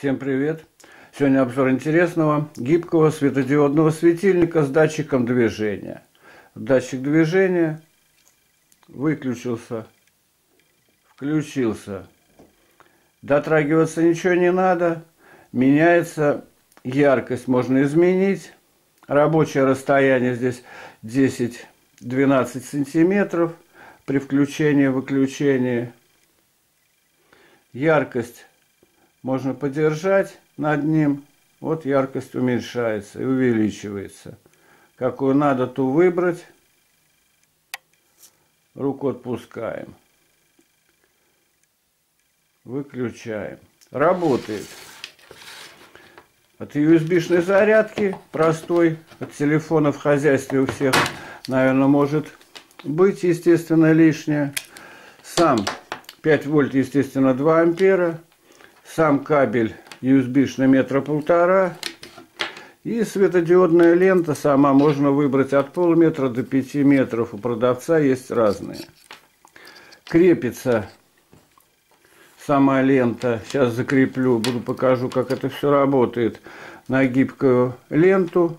Всем привет! Сегодня обзор интересного гибкого светодиодного светильника с датчиком движения. Датчик движения выключился, включился. Дотрагиваться ничего не надо. Меняется яркость, можно изменить. Рабочее расстояние здесь 10-12 сантиметров при включении-выключении. Яркость можно подержать над ним. Вот яркость уменьшается и увеличивается. Какую надо, ту выбрать. Руку отпускаем. Выключаем. Работает. От USB-шной зарядки, простой, от телефона в хозяйстве у всех, наверное, может быть, естественно, лишнее. Сам 5 вольт, естественно, 2 ампера. Сам кабель USB-шный 1,5 метра. И светодиодная лента сама можно выбрать от полметра до 5 метров. У продавца есть разные. Крепится сама лента. Сейчас закреплю, покажу, как это все работает. На гибкую ленту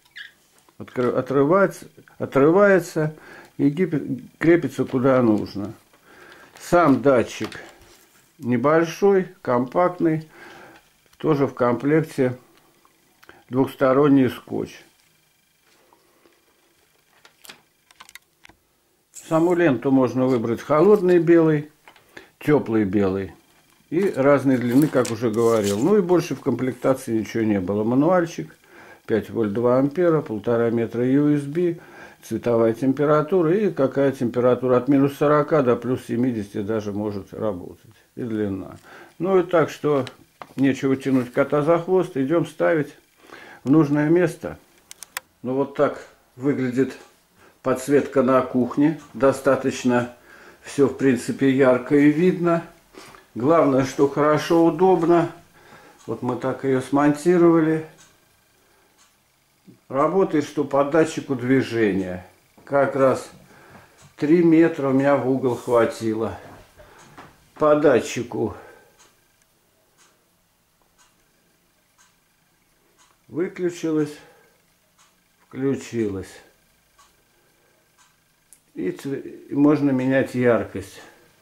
отрывается и крепится куда нужно. Сам датчик небольшой, компактный, тоже в комплекте двухсторонний скотч. Саму ленту можно выбрать холодный белый, теплый белый и разной длины, как уже говорил. Ну и больше в комплектации ничего не было. Мануальчик, 5 вольт 2 ампера, 1,5 метра USB, цветовая температура и какая температура от минус 40 до плюс 70 даже может работать. И длина. Ну и так что нечего тянуть кота за хвост. Идем ставить в нужное место. Ну вот так выглядит подсветка на кухне. Достаточно все в принципе ярко и видно. Главное, что хорошо, удобно. Вот мы так ее смонтировали. Работает, что по датчику движения. Как раз 3 метра у меня в угол хватило. По датчику выключилась, включилась. И можно менять яркость.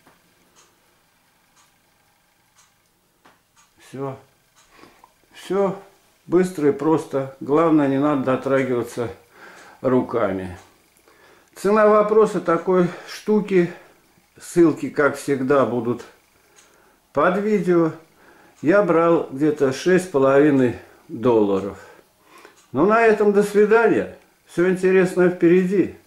Все быстро и просто. Главное, не надо дотрагиваться руками. Цена вопроса такой штуки. Ссылки, как всегда, будут под видео. Я брал где-то $6,5. Ну, на этом до свидания. Все интересное впереди.